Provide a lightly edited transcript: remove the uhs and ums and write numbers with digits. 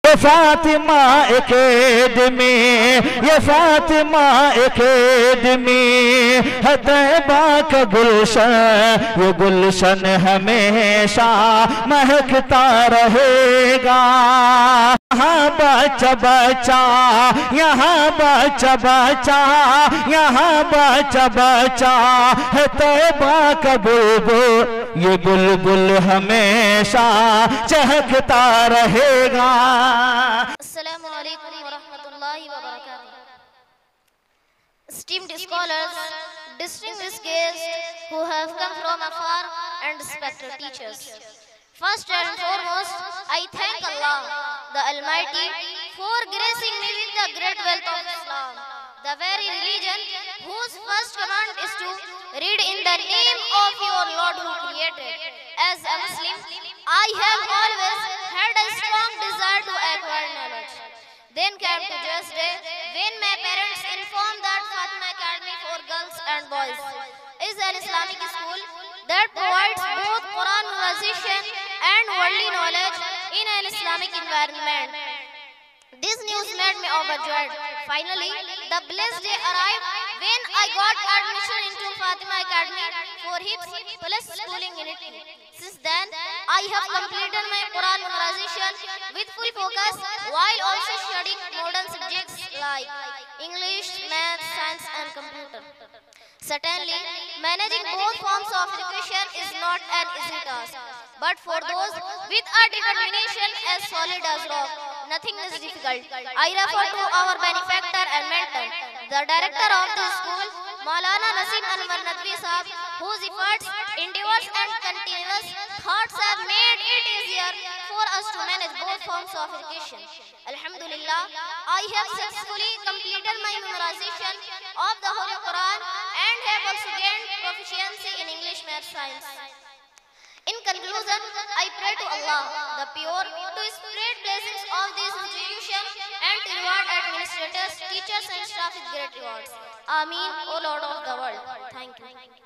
ये फातिमा एकेडमी, ये फातिमा एकेडमी है तैबा का गुलशन, ये गुलशन हमेशा महकता रहेगा। यहाँ बच्चा बच्चा, यहाँ बच्चा बच्चा, यहाँ बच्चा बच्चा है तैबा का बुलबुल, ये बुलबुल हमेशा चहकता रहेगा। अस्सलामु अलैकुम व रहमतुल्लाहि व बरकातुहू। Esteemed scholars, distinguished guests who have come from afar, and respected teachers. First and foremost, I thank Allah, the Almighty, for gracing me with the great wealth of Islam, the very religion whose first command is to read in the name of your Lord who created. As a Muslim, I have always had a strong desire to acquire knowledge. Then came to just day when my parents informed that Fatima Academy for girls and boys is an Islamic school that provides both Quran memorization and worldly knowledge in an Islamic environment. This news made me overjoyed. Finally, the blessed day arrived when I got admission into Fatima Academy for Hifz plus schooling in it. Since then, I have completed my Quran memorization with full focus while also studying modern subjects like English, math, science and computer. Certainly, managing both forms of education is not an easy task. But for those with a determination as solid as rock, nothing is difficult. I refer to our benefactor and mentor, the director of the school, Maulana Naseem Anwar Nadwi Sahab, whose efforts, endeavors and continuous thoughts have made it easier for us to manage both forms of education. Alhamdulillah, I have successfully completed my memorization of the Holy Quran and have also gained proficiency in English, math, science. In conclusion, I pray to Allah, the pure, to spread blessings of this institution and to reward administrators, teachers and staff with great rewards. Ameen, O Lord of the world. Thank you.